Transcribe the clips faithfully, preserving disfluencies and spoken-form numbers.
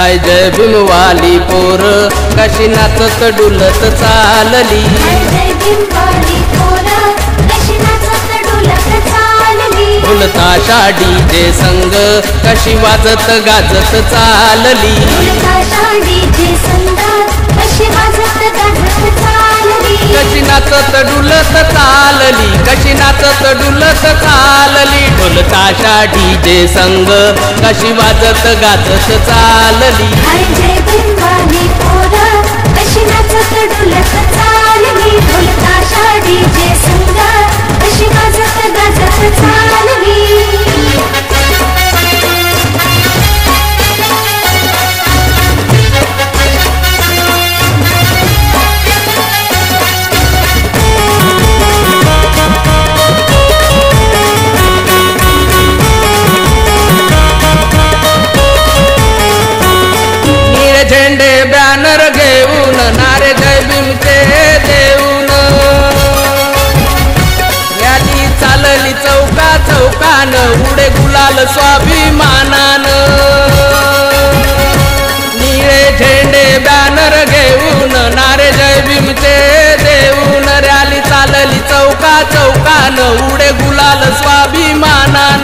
हाय जय भीमवाली पोर कशी नाचत डुलत चालली, ढोलताशा डीजे संग कशी वाजत गाजत चालली, कशी नाचत डुलत चालली, कशी नाचत डुलत चालली, ढोलताशा डीजे संग कशी वाजत गाजत चालली। हाय जय भीमवाली पोर कशी नाचत डुलत चालली, ढोलताशा डीजे संग कशी वाजत गाजत चालली। झेंडे बॅनर घेऊन नारे जय भीमचे देऊन रॅली चालली चौका चौकान, उडे गुलाल स्वाभिमानान, निळे झेंडे बॅनर घेऊन नारे जय भीमचे देऊन रॅली चालली चौका चौकान, उडे गुलाल स्वाभिमानान,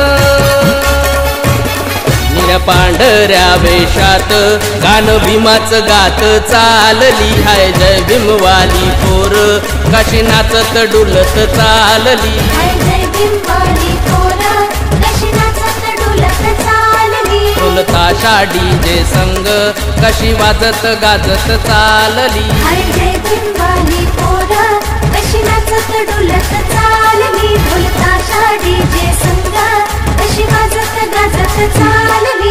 पांढऱ्या वेशात गान भीमाच गात चालली, हाय जय भीमवाली पोर कशी नाचत डुलत चालली, हाय जय भीमवाली पोर कशी नाचत डुलत चालली, ढोलताशा डीजे संग कशी वाजत गाजत चालली, हाय जय भीमवाली पोर कशी नाचत डुलत चालली, ढोलताशा डीजे संग कशी वाजत गाजत चालली।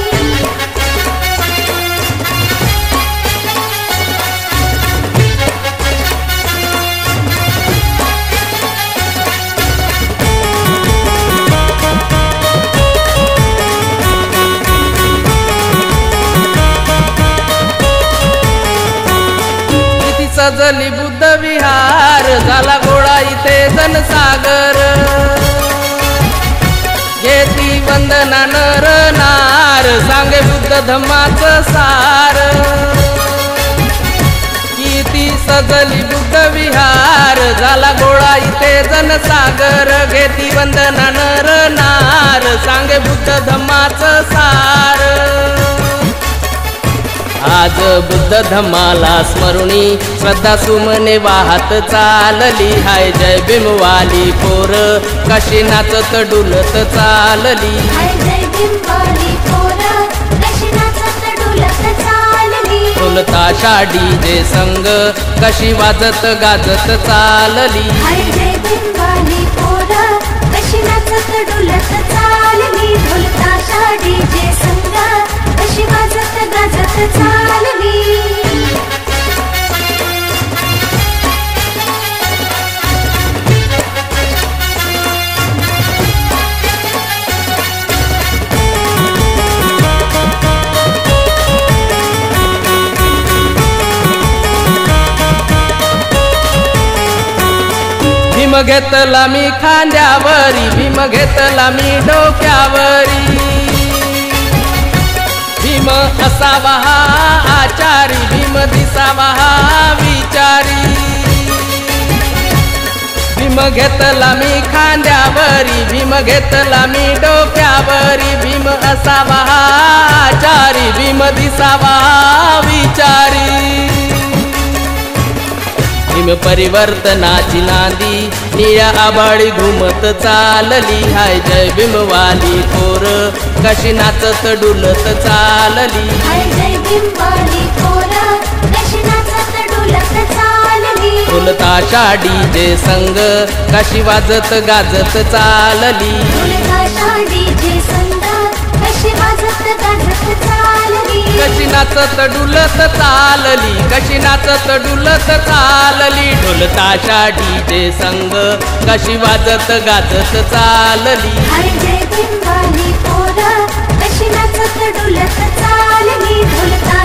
सजली बुद्ध विहार झाला गोळा इथे जनसागर, घेती वंदना नर नार सांगे बुद्ध धम्माचं सार, किती सजली बुद्ध विहार झाला गोळा इथे जनसागर, घेती वंदना नर नार सांगे बुद्ध धम्माचं सार। आज बुद्ध धम्माला स्मरुणी श्रद्धा सुमने वाहत चालली, हाय जय भीमवाली पोर कशी नाचत डुलत चालली, हाय जय भीमवाली पोर कशी नाचत डुलत चालली, ढोलताशा डीजे संग कशी वाजत गाजत चालली, हाय जय भीमवाली पोर कशी नाचत डुलत चालली, ढोलताशा डीजे संग कशी वाजत गाजत चालली। भीम घेतला मी खांद्यावरी, भीम घेतला मी डोक्यावरी, भीम असावा हा आचारी, भीम दिसावा हा विचारी, भीम घेतला मी खांद्यावरी, भीम घेतला मी डोक्यावरी, भीम असावा हा आचारी, भीम दिसावा हा विचारी, भीम परिवर्तनाची नांदी निळ्या आभाळी घुमत चालली, हाय जय भीमवाली पोर कशी नाचत डुलत चालली, हाय जय भीमवाली पोर कशी नाचत डुलत चालली, ढोलताशा डीजे संग कशी वाजत गाजत चालली, ढोलताशा डीजे संग कशी वाजत गाजत चालली, कशी नाचत डुलत चालली, कशी नाचत डुलत चालली, ढोलताशा डीजे संग कशी वाजत गाजत चालली, हाय जय भीमवाली पोर कशी नाचत डुलत चालली, ढोलताशा